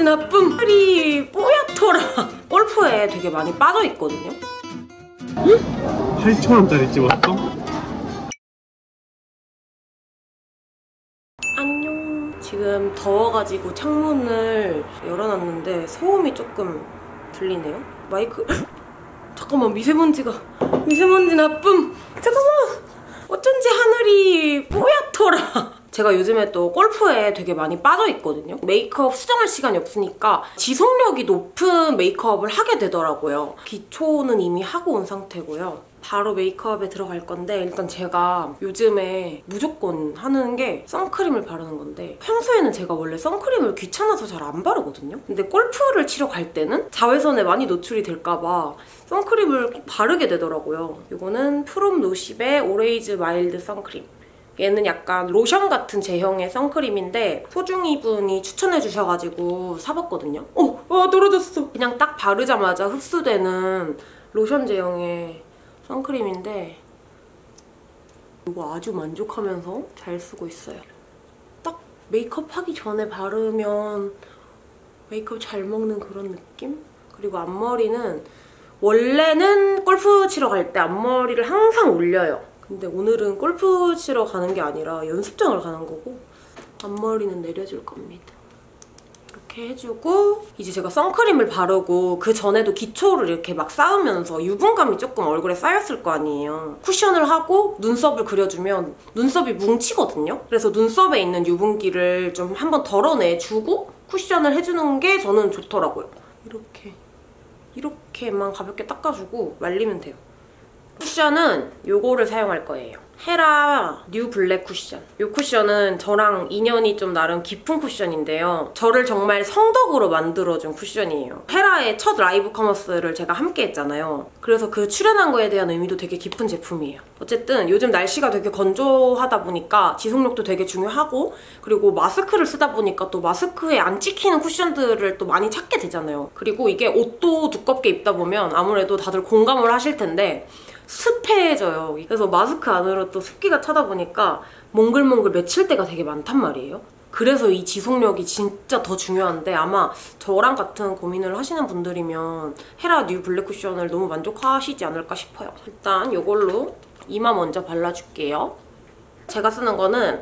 나쁨! 털이 뽀얗더라. 골프에 되게 많이 빠져있거든요. 8,000원짜리 찍었어? 안녕. 지금 더워가지고 창문을 열어놨는데 소음이 조금 들리네요. 마이크... 잠깐만, 미세먼지 나쁨! 잠깐만! 어쩐지 하늘이 뽀얗더라. 제가 요즘에 또 골프에 되게 많이 빠져있거든요. 메이크업 수정할 시간이 없으니까 지속력이 높은 메이크업을 하게 되더라고요. 기초는 이미 하고 온 상태고요. 바로 메이크업에 들어갈 건데, 일단 제가 요즘에 무조건 하는 게 선크림을 바르는 건데, 평소에는 제가 원래 선크림을 귀찮아서 잘 안 바르거든요. 근데 골프를 치러 갈 때는 자외선에 많이 노출이 될까봐 선크림을 꼭 바르게 되더라고요. 이거는 프롬 노십의 오레이즈 마일드 선크림. 얘는 약간 로션 같은 제형의 선크림인데 소중이 분이 추천해 주셔가지고 사봤거든요. 떨어졌어. 그냥 딱 바르자마자 흡수되는 로션 제형의 선크림인데 이거 아주 만족하면서 잘 쓰고 있어요. 딱 메이크업 하기 전에 바르면 메이크업 잘 먹는 그런 느낌? 그리고 앞머리는 원래는 골프 치러 갈 때 앞머리를 항상 올려요. 근데 오늘은 골프 치러 가는 게 아니라 연습장을 가는 거고 앞머리는 내려줄 겁니다. 이렇게 해주고 이제 제가 선크림을 바르고 그 전에도 기초를 이렇게 막 쌓으면서 유분감이 조금 얼굴에 쌓였을 거 아니에요. 쿠션을 하고 눈썹을 그려주면 눈썹이 뭉치거든요. 그래서 눈썹에 있는 유분기를 좀 한번 덜어내주고 쿠션을 해주는 게 저는 좋더라고요. 이렇게만 가볍게 닦아주고 말리면 돼요. 쿠션은 요거를 사용할 거예요. 헤라 뉴 블랙 쿠션. 이 쿠션은 저랑 인연이 좀 나름 깊은 쿠션인데요. 저를 정말 성덕으로 만들어준 쿠션이에요. 헤라의 첫 라이브 커머스를 제가 함께 했잖아요. 그래서 그 출연한 거에 대한 의미도 되게 깊은 제품이에요. 어쨌든 요즘 날씨가 되게 건조하다 보니까 지속력도 되게 중요하고, 그리고 마스크를 쓰다 보니까 또 마스크에 안 찍히는 쿠션들을 또 많이 찾게 되잖아요. 그리고 이게 옷도 두껍게 입다 보면 아무래도 다들 공감을 하실 텐데 습해져요. 그래서 마스크 안으로 또 습기가 차다 보니까 몽글몽글 맺힐 때가 되게 많단 말이에요. 그래서 이 지속력이 진짜 더 중요한데, 아마 저랑 같은 고민을 하시는 분들이면 헤라 뉴 블랙 쿠션을 너무 만족하시지 않을까 싶어요. 일단 이걸로 이마 먼저 발라줄게요. 제가 쓰는 거는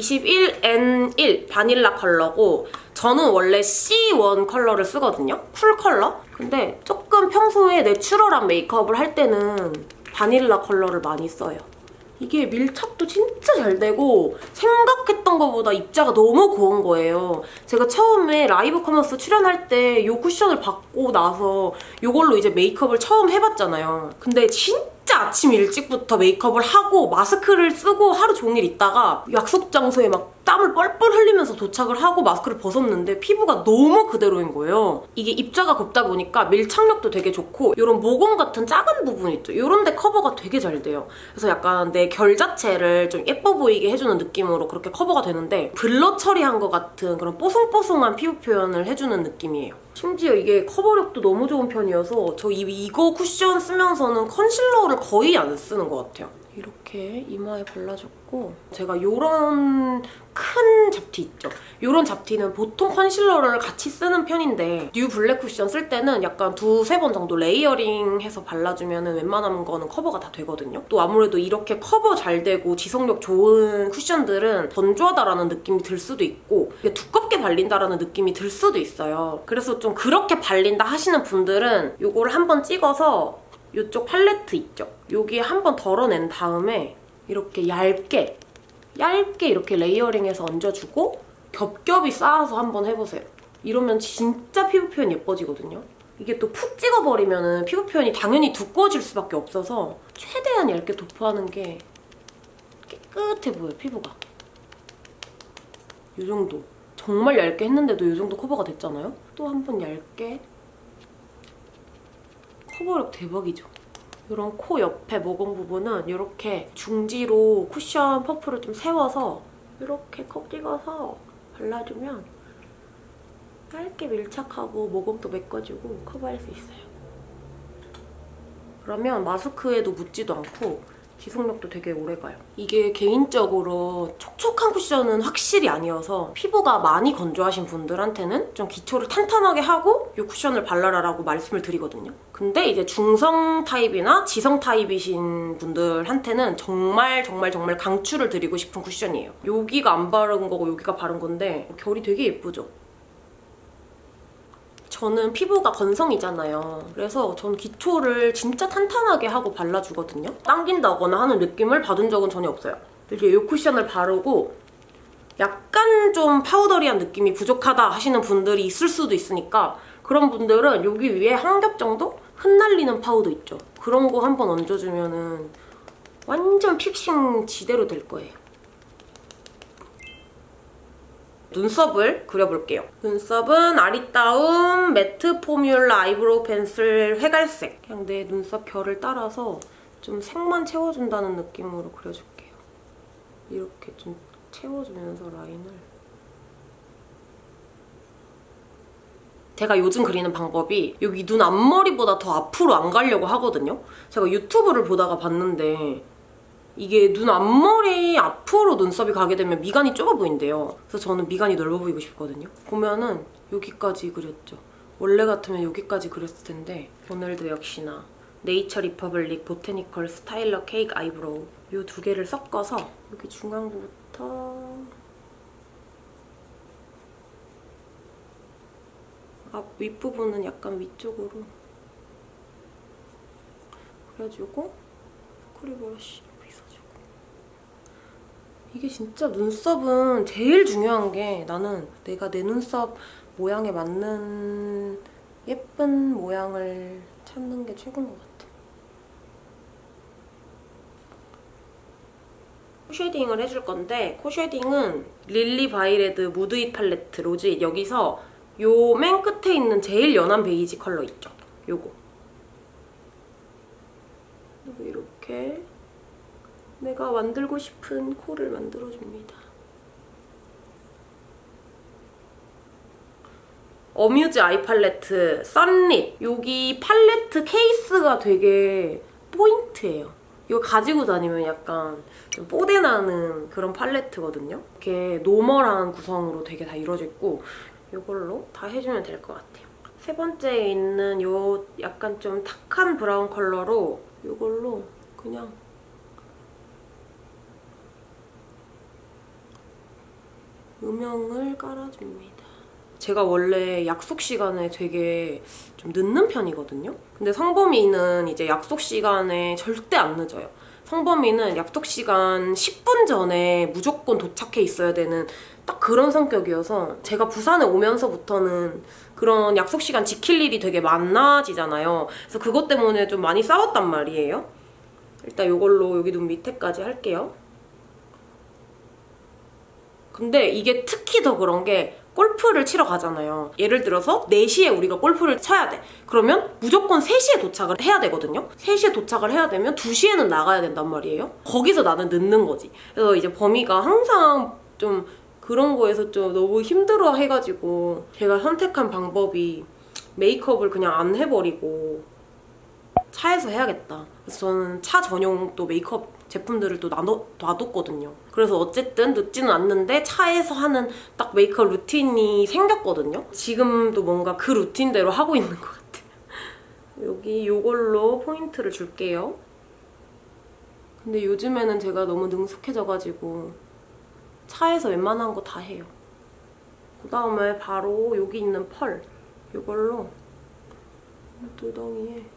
21N1 바닐라 컬러고, 저는 원래 C1 컬러를 쓰거든요. 쿨 컬러? 근데 조금 평소에 내추럴한 메이크업을 할 때는 바닐라 컬러를 많이 써요. 이게 밀착도 진짜 잘 되고 생각했던 것보다 입자가 너무 고운 거예요. 제가 처음에 라이브 커머스 출연할 때 이 쿠션을 받고 나서 이걸로 이제 메이크업을 처음 해봤잖아요. 근데 진짜 아침 일찍부터 메이크업을 하고 마스크를 쓰고 하루 종일 있다가 약속 장소에 막 땀을 뻘뻘 흘리면서 도착을 하고 마스크를 벗었는데 피부가 너무 그대로인 거예요. 이게 입자가 곱다 보니까 밀착력도 되게 좋고, 이런 모공 같은 작은 부분 있죠? 이런 데 커버가 되게 잘 돼요. 그래서 약간 내 결 자체를 좀 예뻐 보이게 해주는 느낌으로 그렇게 커버가 되는데, 블러 처리한 것 같은 그런 뽀송뽀송한 피부 표현을 해주는 느낌이에요. 심지어 이게 커버력도 너무 좋은 편이어서 저 이거 쿠션 쓰면서는 컨실러를 거의 안 쓰는 것 같아요. 이렇게 이마에 발라줬고, 제가 요런 큰 잡티 있죠? 요런 잡티는 보통 컨실러를 같이 쓰는 편인데 뉴 블랙 쿠션 쓸 때는 약간 두세 번 정도 레이어링해서 발라주면 웬만한 거는 커버가 다 되거든요. 또 아무래도 이렇게 커버 잘 되고 지속력 좋은 쿠션들은 건조하다라는 느낌이 들 수도 있고 두껍게 발린다라는 느낌이 들 수도 있어요. 그래서 좀 그렇게 발린다 하시는 분들은 요거를 한번 찍어서 이쪽 팔레트 있죠? 여기에 한번 덜어낸 다음에 이렇게 얇게 이렇게 레이어링해서 얹어주고 겹겹이 쌓아서 한번 해보세요. 이러면 진짜 피부 표현 예뻐지거든요. 이게 또 푹 찍어버리면 피부 표현이 당연히 두꺼워질 수밖에 없어서 최대한 얇게 도포하는 게 깨끗해 보여요, 피부가. 이 정도. 정말 얇게 했는데도 이 정도 커버가 됐잖아요? 또 한 번 얇게. 커버력 대박이죠? 이런 코 옆에 모공 부분은 이렇게 중지로 쿠션 퍼프를 좀 세워서 이렇게 컵 찍어서 발라주면 얇게 밀착하고 모공도 메꿔주고 커버할 수 있어요. 그러면 마스크에도 묻지도 않고 지속력도 되게 오래가요. 이게 개인적으로 촉촉한 쿠션은 확실히 아니어서 피부가 많이 건조하신 분들한테는 좀 기초를 탄탄하게 하고 이 쿠션을 발라라라고 말씀을 드리거든요. 근데 이제 중성 타입이나 지성 타입이신 분들한테는 정말 강추를 드리고 싶은 쿠션이에요. 여기가 안 바른 거고 여기가 바른 건데 결이 되게 예쁘죠? 저는 피부가 건성이잖아요. 그래서 전 기초를 진짜 탄탄하게 하고 발라주거든요. 당긴다거나 하는 느낌을 받은 적은 전혀 없어요. 이제 이 쿠션을 바르고 약간 좀 파우더리한 느낌이 부족하다 하시는 분들이 있을 수도 있으니까 그런 분들은 여기 위에 한 겹 정도 흩날리는 파우더 있죠. 그런 거 한번 얹어주면은 완전 픽싱 지대로 될 거예요. 눈썹을 그려볼게요. 눈썹은 아리따움 매트 포뮬라 아이브로우 펜슬 회갈색. 그냥 내 눈썹 결을 따라서 좀 색만 채워준다는 느낌으로 그려줄게요. 이렇게 좀 채워주면서 라인을. 제가 요즘 그리는 방법이 여기 눈 앞머리보다 더 앞으로 안 가려고 하거든요. 제가 유튜브를 보다가 봤는데 이게 눈 앞머리 앞으로 눈썹이 가게 되면 미간이 좁아 보인대요. 그래서 저는 미간이 넓어 보이고 싶거든요. 보면은 여기까지 그렸죠. 원래 같으면 여기까지 그렸을 텐데 오늘도 역시나 네이처 리퍼블릭 보테니컬 스타일러 케이크 아이브로우 이 두 개를 섞어서 여기 중앙부터 앞 윗부분은 약간 위쪽으로 그려주고 코리 브러쉬 이게 진짜 눈썹은 제일 중요한 게 나는 내가 내 눈썹 모양에 맞는 예쁜 모양을 찾는 게 최고인 것 같아. 코쉐딩을 해줄 건데 코쉐딩은 릴리 바이레드 무드잇 팔레트 로즈잇 여기서 요 맨 끝에 있는 제일 연한 베이지 컬러 있죠? 요거. 이렇게 내가 만들고 싶은 코를 만들어줍니다. 어뮤즈 아이 팔레트 썬립. 여기 팔레트 케이스가 되게 포인트예요. 이거 가지고 다니면 약간 좀 뽀대나는 그런 팔레트거든요. 이렇게 노멀한 구성으로 되게 다 이루어져 있고 이걸로 다 해주면 될 것 같아요. 세 번째에 있는 요 약간 좀 탁한 브라운 컬러로 이걸로 그냥 음영을 깔아줍니다. 제가 원래 약속 시간에 되게 좀 늦는 편이거든요. 근데 성범이는 이제 약속 시간에 절대 안 늦어요. 성범이는 약속 시간 10분 전에 무조건 도착해 있어야 되는 딱 그런 성격이어서 제가 부산에 오면서부터는 그런 약속 시간 지킬 일이 되게 많아지잖아요. 그래서 그것 때문에 좀 많이 싸웠단 말이에요. 일단 이걸로 여기 눈 밑에까지 할게요. 근데 이게 특히 더 그런 게 골프를 치러 가잖아요. 예를 들어서 4시에 우리가 골프를 쳐야 돼. 그러면 무조건 3시에 도착을 해야 되거든요. 3시에 도착을 해야 되면 2시에는 나가야 된단 말이에요. 거기서 나는 늦는 거지. 그래서 이제 범이가 항상 좀 그런 거에서 좀 너무 힘들어 해가지고 제가 선택한 방법이 메이크업을 그냥 안 해버리고 차에서 해야겠다. 그래서 저는 차 전용 또 메이크업 제품들을 또 놔뒀거든요. 그래서 어쨌든 늦지는 않는데 차에서 하는 딱 메이크업 루틴이 생겼거든요. 지금도 뭔가 그 루틴대로 하고 있는 것 같아요. 여기 요걸로 포인트를 줄게요. 근데 요즘에는 제가 너무 능숙해져가지고 차에서 웬만한 거 다 해요. 그 다음에 바로 여기 있는 펄 이걸로 두덩이에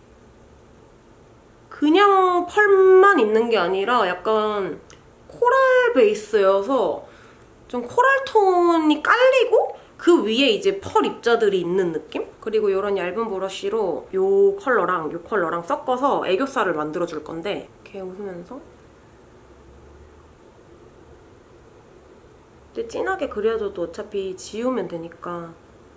그냥 펄만 있는 게 아니라 약간 코랄 베이스여서 좀 코랄 톤이 깔리고 그 위에 이제 펄 입자들이 있는 느낌? 그리고 이런 얇은 브러쉬로 이 컬러랑 섞어서 애교살을 만들어줄 건데 이렇게 웃으면서 근데 진하게 그려줘도 어차피 지우면 되니까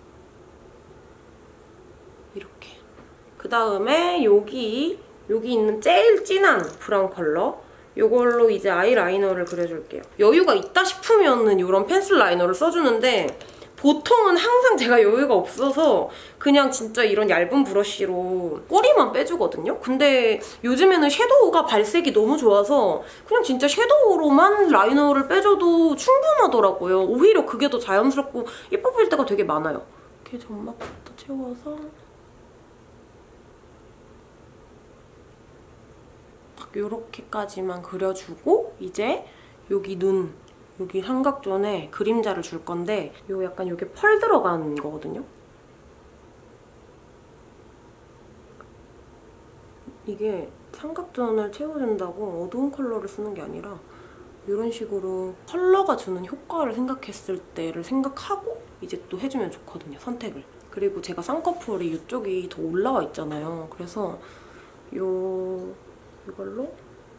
이렇게 그 다음에 여기 있는 제일 진한 브라운 컬러 이걸로 이제 아이라이너를 그려줄게요. 여유가 있다 싶으면은 이런 펜슬 라이너를 써주는데 보통은 항상 제가 여유가 없어서 그냥 진짜 이런 얇은 브러쉬로 꼬리만 빼주거든요? 근데 요즘에는 섀도우가 발색이 너무 좋아서 그냥 진짜 섀도우로만 라이너를 빼줘도 충분하더라고요. 오히려 그게 더 자연스럽고 예뻐 보일 때가 되게 많아요. 이렇게 점막부터 채워서 딱 요렇게까지만 그려주고 이제 여기 눈, 여기 삼각존에 그림자를 줄 건데 요 약간 요게 펄 들어간 거거든요? 이게 삼각존을 채워준다고 어두운 컬러를 쓰는 게 아니라 이런 식으로 컬러가 주는 효과를 생각했을 때를 생각하고 이제 또 해주면 좋거든요, 선택을. 그리고 제가 쌍꺼풀이 이쪽이 더 올라와 있잖아요. 그래서 이걸로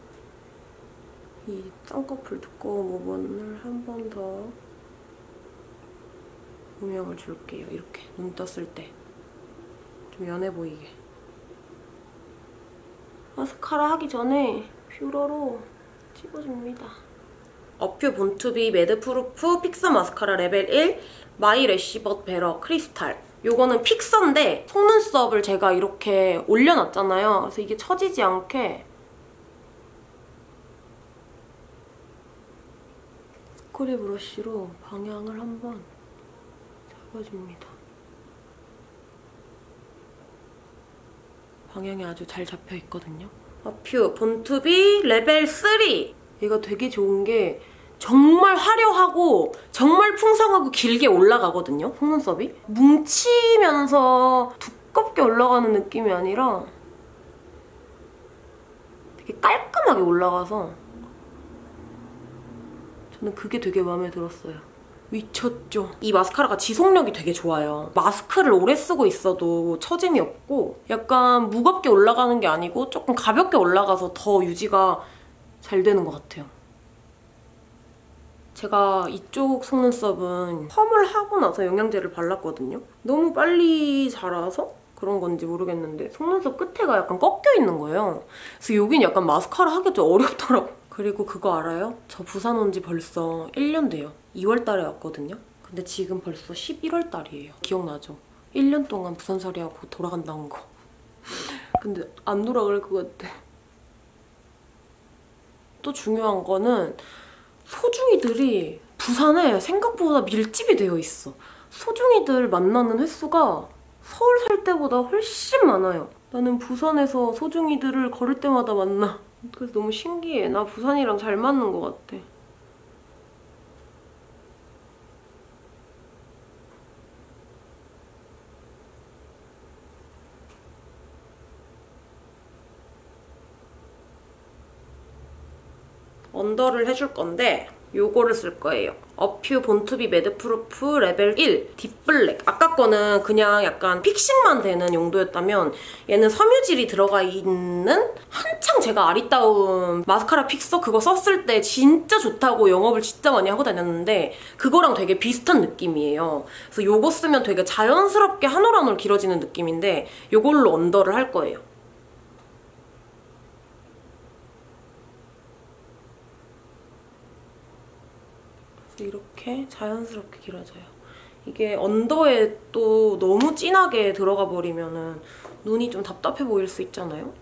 이 쌍꺼풀 두꺼운 부분을 한 번 더 음영을 줄게요. 이렇게 눈 떴을 때 좀 연해 보이게. 마스카라 하기 전에 퓨러로 찍어줍니다. 어퓨 본투비 매드프루프 픽서 마스카라 레벨 1 마이 래쉬벗 베러 크리스탈. 요거는 픽서인데 속눈썹을 제가 이렇게 올려놨잖아요. 그래서 이게 처지지 않게 스크류 브러쉬로 방향을 한번 잡아줍니다. 방향이 아주 잘 잡혀있거든요. 어퓨 본투비 레벨 3! 얘가 되게 좋은 게 정말 화려하고 정말 풍성하고 길게 올라가거든요, 속눈썹이. 뭉치면서 두껍게 올라가는 느낌이 아니라 되게 깔끔하게 올라가서 저는 그게 되게 마음에 들었어요. 미쳤죠? 이 마스카라가 지속력이 되게 좋아요. 마스크를 오래 쓰고 있어도 처짐이 없고 약간 무겁게 올라가는 게 아니고 조금 가볍게 올라가서 더 유지가 잘 되는 것 같아요. 제가 이쪽 속눈썹은 펌을 하고 나서 영양제를 발랐거든요. 너무 빨리 자라서 그런 건지 모르겠는데 속눈썹 끝에가 약간 꺾여 있는 거예요. 그래서 여긴 약간 마스카라 하기가 좀 어렵더라고요. 그리고 그거 알아요? 저 부산 온 지 벌써 1년 돼요. 2월 달에 왔거든요. 근데 지금 벌써 11월 달이에요. 기억나죠? 1년 동안 부산살이하고 돌아간다는 거. 근데 안 돌아갈 것 같아. 또 중요한 거는 소중이들이 부산에 생각보다 밀집이 되어 있어. 소중이들 만나는 횟수가 서울 살 때보다 훨씬 많아요. 나는 부산에서 소중이들을 걸을 때마다 만나. 그래서 너무 신기해. 나 부산이랑 잘 맞는 것 같아. 언더를 해줄 건데 요거를 쓸 거예요. 어퓨 본투비 매드프루프 레벨 1 딥블랙. 아까 거는 그냥 약간 픽싱만 되는 용도였다면 얘는 섬유질이 들어가 있는 한창 제가 아리따움 마스카라 픽서 그거 썼을 때 진짜 좋다고 영업을 진짜 많이 하고 다녔는데 그거랑 되게 비슷한 느낌이에요. 그래서 요거 쓰면 되게 자연스럽게 한 올 한 올 길어지는 느낌인데 요걸로 언더를 할 거예요. 이렇게 자연스럽게 길어져요. 이게 언더에 또 너무 진하게 들어가 버리면은 눈이 좀 답답해 보일 수 있잖아요?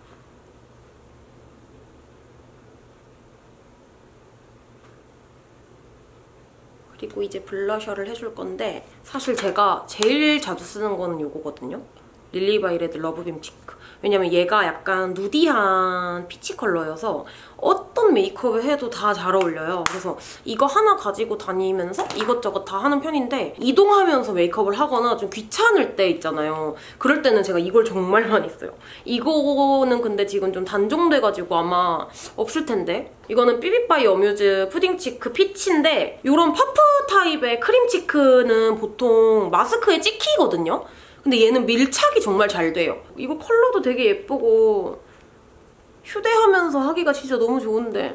그리고 이제 블러셔를 해줄 건데 사실 제가 제일 자주 쓰는 거는 이거거든요. 릴리바이레드 러브빔 치크. 왜냐면 얘가 약간 누디한 피치 컬러여서 어떤 메이크업을 해도 다 잘 어울려요. 그래서 이거 하나 가지고 다니면서 이것저것 다 하는 편인데 이동하면서 메이크업을 하거나 좀 귀찮을 때 있잖아요. 그럴 때는 제가 이걸 정말 많이 써요. 이거는 근데 지금 좀 단종돼가지고 아마 없을 텐데. 이거는 삐비바이 어뮤즈 푸딩 치크 피치인데 이런 퍼프 타입의 크림 치크는 보통 마스크에 찍히거든요. 근데 얘는 밀착이 정말 잘 돼요. 이거 컬러도 되게 예쁘고 휴대하면서 하기가 진짜 너무 좋은데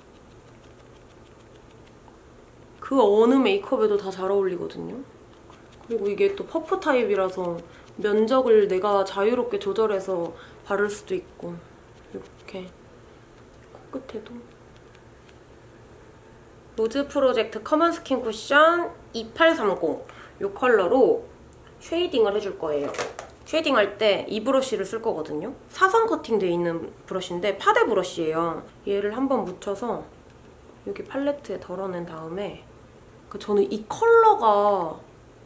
그 어느 메이크업에도 다 잘 어울리거든요. 그리고 이게 또 퍼프 타입이라서 면적을 내가 자유롭게 조절해서 바를 수도 있고 이렇게 코끝에도 로즈 프로젝트 커먼 스킨 쿠션 2830 이 컬러로 쉐이딩을 해줄 거예요. 쉐이딩 할 때 이 브러쉬를 쓸 거거든요. 사선 커팅되어 있는 브러쉬인데 파데 브러쉬예요. 얘를 한번 묻혀서 여기 팔레트에 덜어낸 다음에 저는 이 컬러가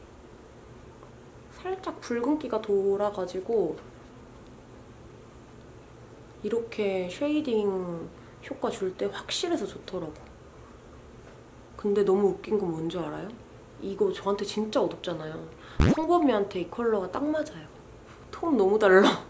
살짝 붉은기가 돌아가지고 이렇게 쉐이딩 효과 줄 때 확실해서 좋더라고. 근데 너무 웃긴 건 뭔지 알아요? 이거 저한테 진짜 어둡잖아요. 성범이한테 이 컬러가 딱 맞아요. 톤 너무 달라.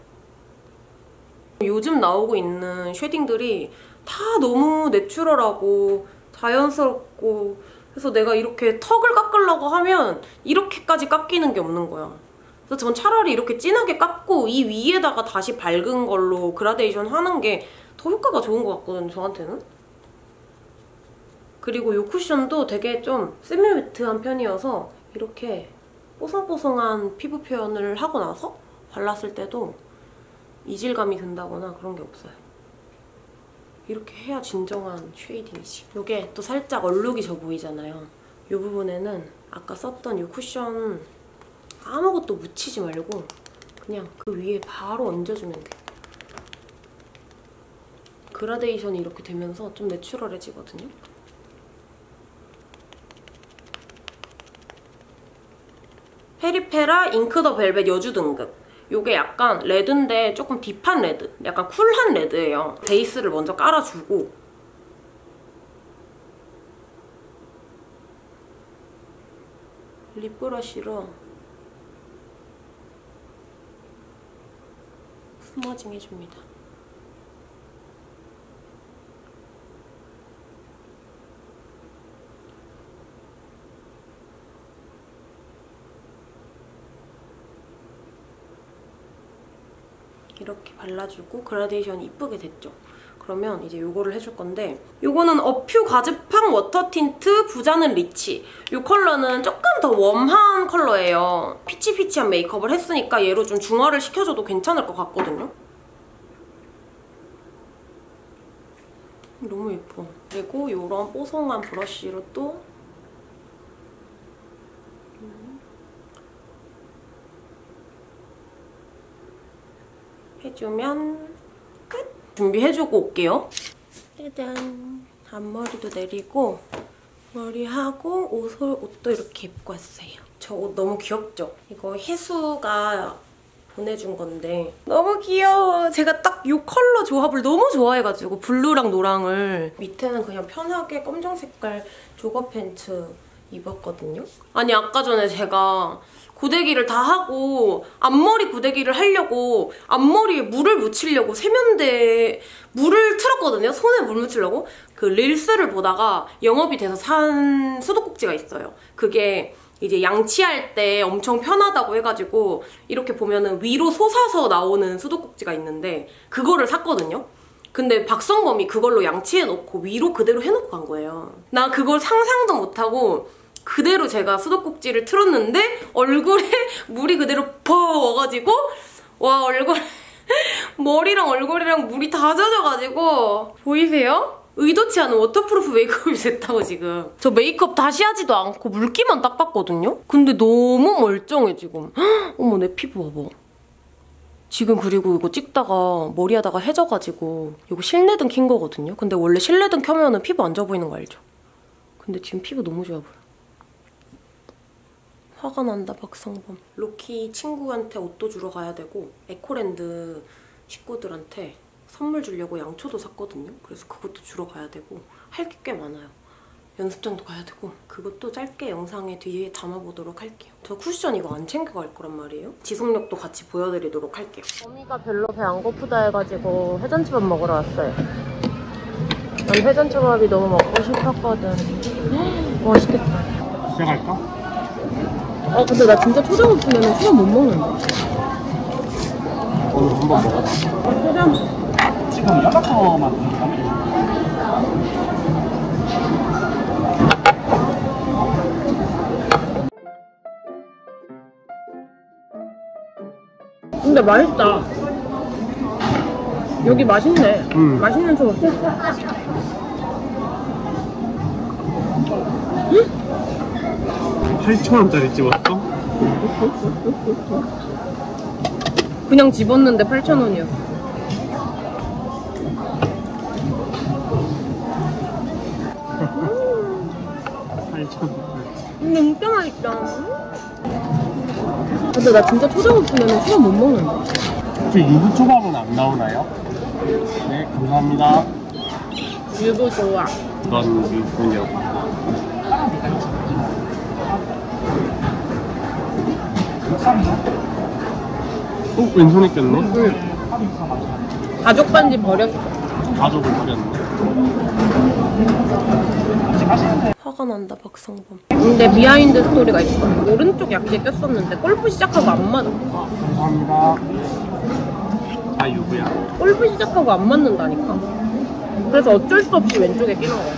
요즘 나오고 있는 쉐딩들이 다 너무 내추럴하고 자연스럽고 그래서 내가 이렇게 턱을 깎으려고 하면 이렇게까지 깎이는 게 없는 거야. 그래서 전 차라리 이렇게 진하게 깎고 이 위에다가 다시 밝은 걸로 그라데이션 하는 게 더 효과가 좋은 것 같거든요, 저한테는. 그리고 이 쿠션도 되게 좀 세미매트한 편이어서 이렇게 뽀송뽀송한 피부 표현을 하고 나서 발랐을 때도 이질감이 든다거나 그런 게 없어요. 이렇게 해야 진정한 쉐이딩이지. 이게 또 살짝 얼룩이 져 보이잖아요. 이 부분에는 아까 썼던 이 쿠션 아무것도 묻히지 말고 그냥 그 위에 바로 얹어주면 돼. 그라데이션이 이렇게 되면서 좀 내추럴해지거든요. 페리페라 잉크 더 벨벳 여주 등급. 이게 약간 레드인데 조금 딥한 레드, 약간 쿨한 레드예요. 베이스를 먼저 깔아주고 립브러쉬로 스머징 해줍니다. 이렇게 발라주고 그라데이션이 이쁘게 됐죠? 그러면 이제 요거를 해줄 건데 요거는 어퓨 가즈팡 워터 틴트 부자는 리치. 요 컬러는 조금 더 웜한 컬러예요. 피치피치한 메이크업을 했으니까 얘로 좀 중화를 시켜줘도 괜찮을 것 같거든요? 너무 예뻐. 그리고 요런 뽀송한 브러쉬로 또 해주면 끝! 준비해주고 올게요. 짜잔! 앞머리도 내리고 머리하고 옷도 이렇게 입고 왔어요. 저 옷 너무 귀엽죠? 이거 혜수가 보내준 건데 너무 귀여워. 제가 딱 이 컬러 조합을 너무 좋아해가지고 블루랑 노랑을 밑에는 그냥 편하게 검정 색깔 조거 팬츠 입었거든요. 아니 아까 전에 제가 고데기를 다 하고 앞머리 고데기를 하려고 앞머리에 물을 묻히려고 세면대에 물을 틀었거든요. 손에 물 묻히려고. 그 릴스를 보다가 영업이 돼서 산 수도꼭지가 있어요. 그게 이제 양치할 때 엄청 편하다고 해가지고 이렇게 보면은 위로 솟아서 나오는 수도꼭지가 있는데 그거를 샀거든요. 근데 박성범이 그걸로 양치해놓고 위로 그대로 해놓고 간 거예요. 나 그걸 상상도 못하고 그대로 제가 수도꼭지를 틀었는데 얼굴에 물이 그대로 퍼 와가지고 와 얼굴에 머리랑 얼굴이랑 물이 다 젖어가지고 보이세요? 의도치 않은 워터프루프 메이크업이 됐다고 지금. 저 메이크업 다시 하지도 않고 물기만 닦았거든요? 근데 너무 멀쩡해 지금. 헉, 어머 내 피부 봐봐. 지금 그리고 이거 찍다가 머리 하다가 해져가지고 이거 실내등 킨 거거든요? 근데 원래 실내등 켜면은 피부 안 좋아 보이는 거 알죠? 근데 지금 피부 너무 좋아 보여. 화가 난다 박성범. 로키 친구한테 옷도 주러 가야 되고 에코랜드 식구들한테 선물 주려고 양초도 샀거든요. 그래서 그것도 주러 가야 되고 할 게 꽤 많아요. 연습장도 가야 되고 그것도 짧게 영상에 뒤에 담아보도록 할게요. 저 쿠션 이거 안 챙겨갈 거란 말이에요. 지속력도 같이 보여드리도록 할게요. 어미가 별로 배 안 고프다 해가지고 회전초밥 먹으러 왔어요. 난 회전초밥이 너무 먹고 싶었거든. 맛있겠다. 시작할까? 근데 나 진짜 초장 없으면 초장 못 먹는데. 오늘 한번 먹어봐. 초장. 지금 연락처만 드릴까? 근데 맛있다. 여기 맛있네. 맛있는 초밥. 8,000원짜리 찍었어? 그냥 집었는데 8,000원이었어. 진짜 맛있다. 근데 나 진짜 초장 없으면 초밥 못 먹는다. 혹시 유부초밥은 안 나오나요? 네, 감사합니다. 유부 좋아. 넌 유부녀. 왼손에 꼈네? 응. 가족 반지 버렸어. 가족을 버렸네. 화가 난다, 박성범. 근데 비하인드 스토리가 있어. 오른쪽 약지에 꼈었는데 골프 시작하고 안 맞아. 감사합니다. 아, 유부야. 골프 시작하고 안 맞는다니까. 그래서 어쩔 수 없이 왼쪽에 끼는 거야.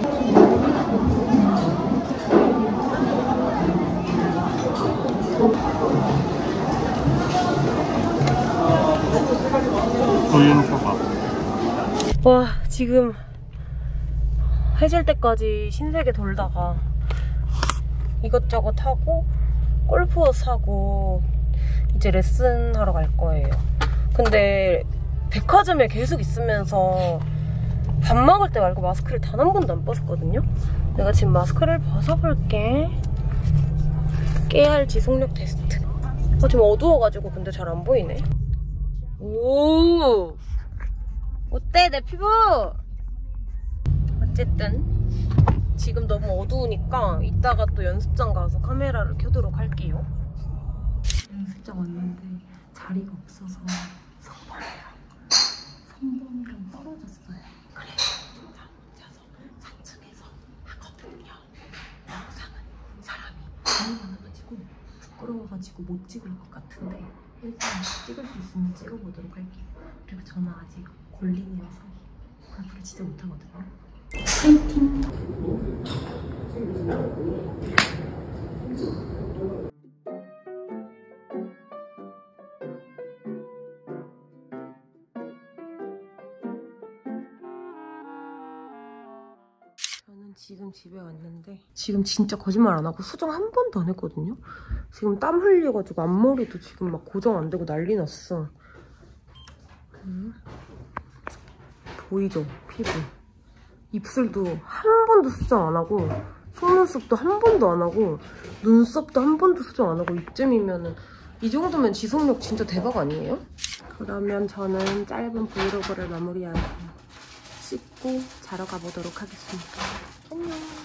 조윤초밥. 와, 지금 해질 때까지 신세계 돌다가 이것저것 하고 골프화 사고 이제 레슨 하러 갈 거예요. 근데 백화점에 계속 있으면서 밥 먹을 때 말고 마스크를 단 한 번도 안 벗었거든요. 내가 지금 마스크를 벗어볼게. 깨알 지속력 테스트. 지금 어두워가지고 근데 잘 안 보이네. 오, 어때 내 피부? 어쨌든 지금 너무 어두우니까 이따가 또 연습장 가서 카메라를 켜도록 할게요. 연습장 왔는데 자리가 없어서 성범이랑 떨어졌어요. 그래서 혼자서 4층에서 하거든요. 영상은 사람이 너무 많아가지고 부끄러워가지고 못 찍을 것 같은데 일단 찍을 수 있으면 찍어보도록 할게요. 그리고 저는 아직 골린이어서 골프를 진짜 못하거든요. 파이팅! 저는 지금 집에 왔는데 지금 진짜 거짓말 안 하고 수정 한 번도 안 했거든요. 지금 땀 흘려가지고 앞머리도 지금 막 고정 안 되고 난리 났어. 보이죠? 피부. 입술도 한 번도 수정 안 하고 속눈썹도 한 번도 안 하고 눈썹도 한 번도 수정 안 하고 이쯤이면은 이 정도면 지속력 진짜 대박 아니에요? 그러면 저는 짧은 브이로그를 마무리하고 씻고 자러 가보도록 하겠습니다. 안녕.